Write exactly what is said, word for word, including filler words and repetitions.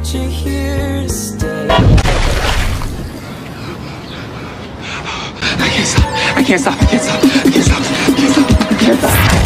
that you're here to stay. I can't stop, I can't stop, I can't stop, I can't stop, I can't stop, I can't stop.